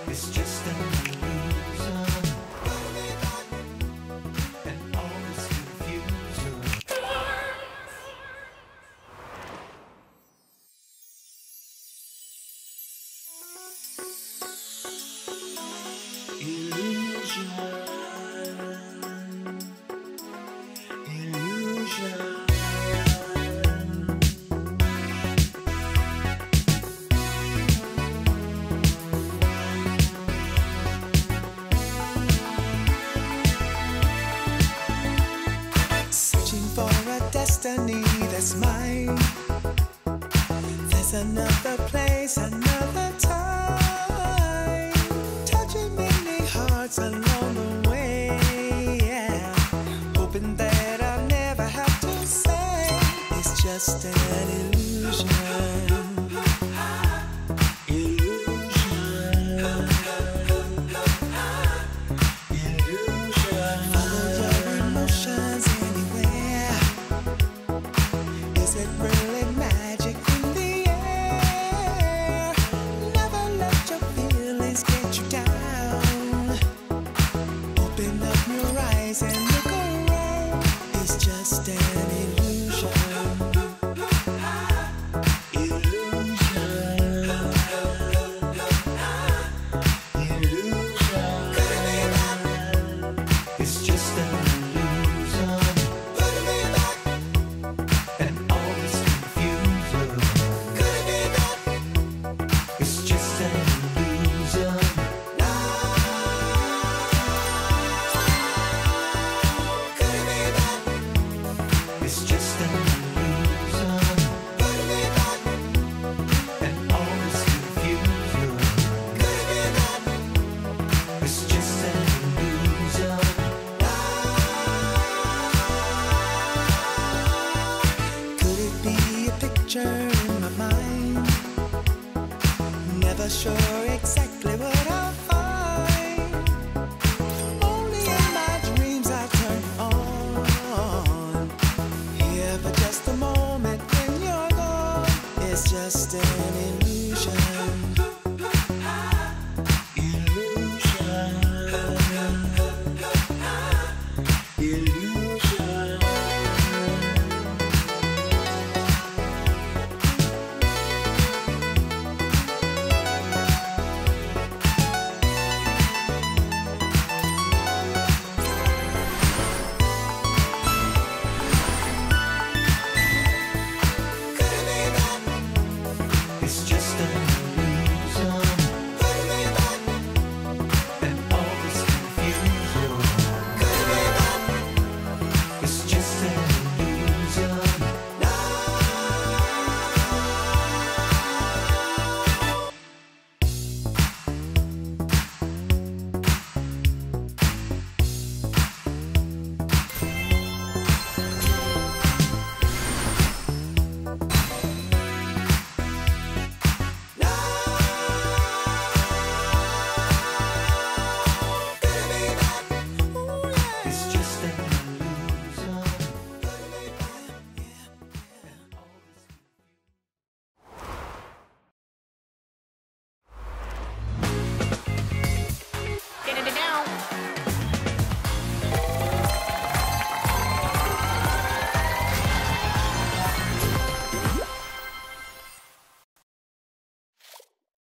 It's just an illusion, and all this confusion. Illusion, illusion. For a destiny that's mine. There's another place, another time, touching many hearts along the way, yeah. Hoping that I'll never have to say it's just an illusion. And look around, it's just an illusion. Illusion. Illusion. It's just an illusion, and all this confusion. It's just an illusion. It's just an illusion, and all this confusion. It's just an illusion. Could it be a picture in my mind? Never sure exactly what I'll find. Only in my dreams I turn on. Here for just a moment when you're gone. It's just an illusion.